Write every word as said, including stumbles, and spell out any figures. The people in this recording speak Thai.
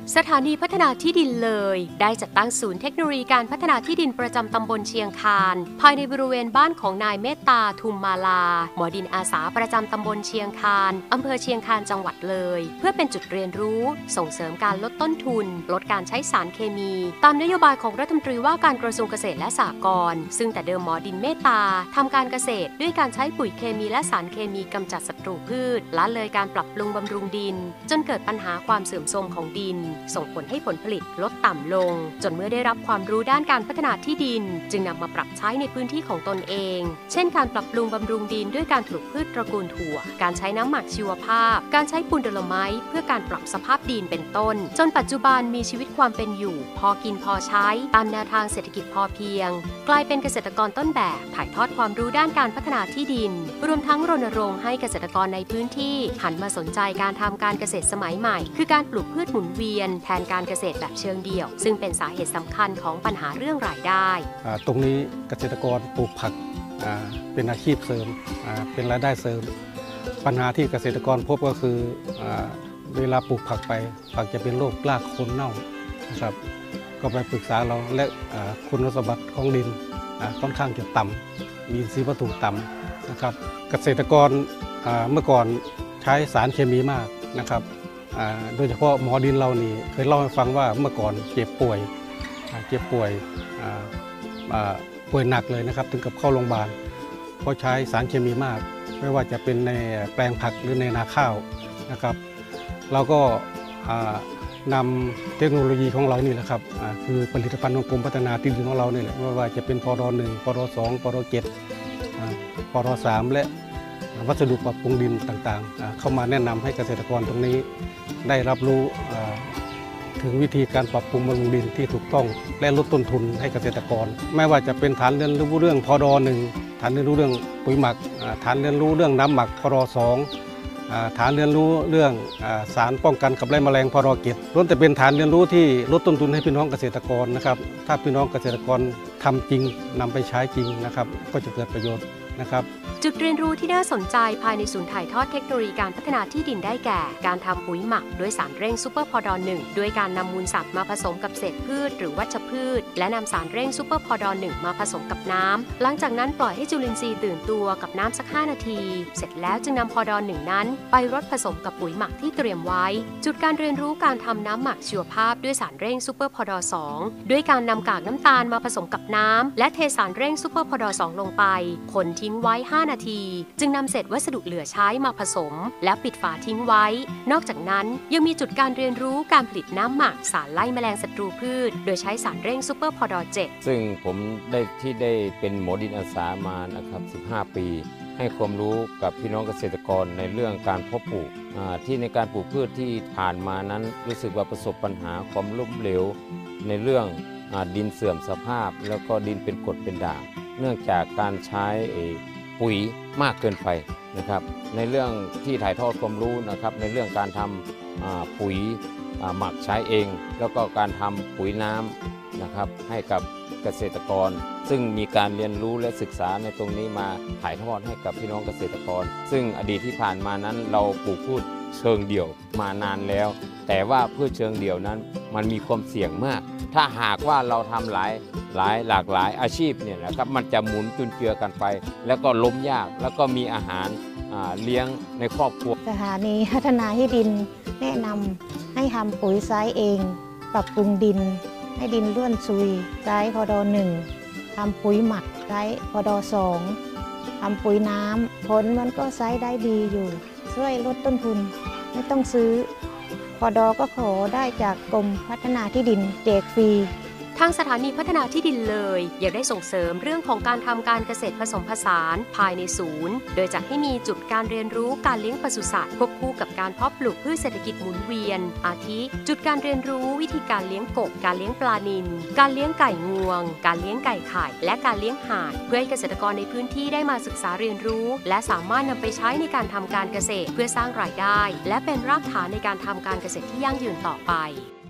สถานีพัฒนาที่ดินเลยได้จัดตั้งศูนย์เทคโนโลยีการพัฒนาที่ดินประจำตำบลเชียงคานภายในบริเวณบ้านของนายเมตตาทุมมาลาหมอดินอาสาประจำตำบลเชียงคานอำเภอเชียงคานจังหวัดเลยเพื่อเป็นจุดเรียนรู้ส่งเสริมการลดต้นทุนลดการใช้สารเคมีตามนโยบายของรัฐมนตรีว่าการกระทรวงเกษตรและสหกรณ์ซึ่งแต่เดิมหมอดินเมตตาทำการเกษตรด้วยการใช้ปุ๋ยเคมีและสารเคมีกำจัดศัตรูพืชละเลยการปรับปรุงบำรุงดินจนเกิดปัญหาความเสื่อมโทรมของดินส่งผลให้ผลผลิตลดต่ำลงจนเมื่อได้รับความรู้ด้านการพัฒนาที่ดินจึงนำมาปรับใช้ในพื้นที่ของตนเองเช่นการปรับปรุงบำรุงดินด้วยการปลูกพืชตระกูลถั่วการใช้น้ำหมักชีวภาพการใช้ปูนโดโลไมต์เพื่อการปรับสภาพดินเป็นต้นจนปัจจุบันมีชีวิตความเป็นอยู่พอกินพอใช้ตามแนวทางเศรษฐกิจพอเพียงกลายเป็นเกษตรกรต้นแบบถ่ายทอดความรู้ด้านการพัฒนาที่ดินรวมทั้งรณรงค์ให้เกษตรกรในพื้นที่หันมาสนใจการทำการเกษตรสมัยใหม่คือการปลูกพืชหมุนเวียนแทนการเกษตรแบบเชิงเดี่ยวซึ่งเป็นสาเหตุสำคัญของปัญหาเรื่องรายได้ตรงนี้เกษตรกรปลูกผักเป็นอาชีพเสริมเป็นรายได้เสริมปัญหาที่เกษตรกรพบก็คือเวลาปลูกผักไปผักจะเป็นโรครากโคนเน่านะครับก็ไปปรึกษาเราและคุณสมบัติของดินค่อนข้างจะต่ำมีอินทรีย์วัตถุต่ำนะครับเกษตรกรเมื่อก่อนใช้สารเคมีมากนะครับโดยเฉพาะหมอดินเรานี่เคยเล่าให้ฟังว่าเมื่อก่อนเจ็บป่วยเจ็บป่วยป่วยหนักเลยนะครับถึงกับเข้าโรงพยาบาลเพราะใช้สารเคมีมากไม่ว่าจะเป็นในแปลงผักหรือในนาข้าวนะครับเราก็นำเทคโนโลยีของเรานี่แหละครับคือผลิตภัณฑ์ของกรมพัฒนาที่ดินของเราเนี่ยไม่ว่าจะเป็นพรหนึ่งพรสองพรเจ็ดพรสามและวัสดุปรับปรุงดินต่างๆเข้ามาแนะนำให้เกษตรกรตรงนี้ได้รับรู้ถึงวิธีการปรับปรุงบำรุงดินที่ถูกต้องและลดต้นทุนให้เกษตรกรไม่ว่าจะเป็นฐานเรียนรู้เรื่องพรหนึ่งฐานเรียนรู้เรื่องปุ๋ยหมักฐานเรียนรู้เรื่องน้ำหมักพรสองฐานเรียนรู้เรื่องสารป้องกันขับไล่แมลงพรเจ็ดล้วนแต่เป็นฐานเรียนรู้ที่ลดต้นทุนให้พี่น้องเกษตรกรนะครับถ้าพี่น้องเกษตรกรทำจริงนำไปใช้จริงนะครับก็จะเกิดประโยชน์นะครับจุดเรียนรู้ที่น่าสนใจภายในศูนย์ถ่ายทอดเทคโนโลยีการพัฒนาที่ดินได้แก่การทำปุ๋ยหมักด้วยสารเร่งซูเปอร์พอดอหนึ่งด้วยการนำมูลสัตว์มาผสมกับเศษพืชหรือวัชพืชและนำสารเร่งซูเปอร์พอดอหนึ่งมาผสมกับน้ำหลังจากนั้นปล่อยให้จุลินทรีย์ตื่นตัวกับน้ำสักห้านาทีเสร็จแล้วจึงนำพอดอหนึ่งนั้นไปรดผสมกับปุ๋ยหมักที่เตรียมไว้จุดการเรียนรู้การทำน้ำหมักชีวภาพด้วยสารเร่งซูเปอร์พอดอสองด้วยการนำกากน้ำตาลมาผสมกับน้ำและเทสารเร่งซูเปอร์พอดอสองลงไปคนทิ้งไว้ห้านาทีจึงนำเศษวัสดุเหลือใช้มาผสมแล้วปิดฝาทิ้งไว้นอกจากนั้นยังมีจุดการเรียนรู้การผลิตน้ำหมักสารไล่แมลงศัตรูพืชโดยใช้สารเร่งซูเปอร์พอดอเจ็ดซึ่งผมได้ที่ได้เป็นหมอดินอาสามานะครับสิบห้าปีให้ความรู้กับพี่น้องเกษตรกรในเรื่องการเพาะปลูกที่ในการปลูกพืชที่ผ่านมานั้นรู้สึกว่าประสบปัญหาความล้มเหลวในเรื่องดินเสื่อมสภาพแล้วก็ดินเป็นกรดเป็นด่างเนื่องจากการใช้ปุ๋ยมากเกินไปนะครับในเรื่องที่ถ่ายทอดความรู้นะครับในเรื่องการทำปุ๋ยหมักใช้เองแล้วก็การทำปุ๋ยน้ำนะครับให้กับเกษตรกรซึ่งมีการเรียนรู้และศึกษาในตรงนี้มาถ่ายทอดให้กับพี่น้องเกษตรกรซึ่งอดีตที่ผ่านมานั้นเราปลูกพืชเชิงเดี่ยวมานานแล้วแต่ว่าพืชเชิงเดี่ยวนั้นมันมีความเสี่ยงมากถ้าหากว่าเราทำหลายหลายหลากหลายอาชีพเนี่ยนะครับมันจะหมุนจุนเจือกันไปแล้วก็ล้มยากแล้วก็มีอาหารเลี้ยงในครอบครัวสถานีพัฒนาที่ดินแนะนำให้ทำปุ๋ยไซส์เองปรับปรุงดินให้ดินร่วนซุยไซส์พอดอหนึ่งทำปุ๋ยหมักไซส์พอดอสองทำปุ๋ยน้ำผลมันก็ไซส์ได้ดีอยู่ช่วยลดต้นทุนไม่ต้องซื้อพอดอก็ขอได้จากกรมพัฒนาที่ดินแจกฟรีทางสถานีพัฒนาที่ดินเลยยังได้ส่งเสริมเรื่องของการทำการเกษตรผสมผสานภายในศูนย์โดยจัดให้มีจุดการเรียนรู้การเลี้ยงปศุสัตว์ควบคู่กับการเพาะปลูกพืชเศรษฐกิจหมุนเวียนอาทิจุดการเรียนรู้วิธีการเลี้ยงกบการเลี้ยงปลานิลการเลี้ยงไก่งวงการเลี้ยงไก่ไข่และการเลี้ยงห่านเพื่อให้เกษตรกรในพื้นที่ได้มาศึกษาเรียนรู้และสามารถนำไปใช้ในการทำการเกษตรเพื่อสร้างรายได้และเป็นรากฐานในการทำการเกษตรที่ยั่งยืนต่อไป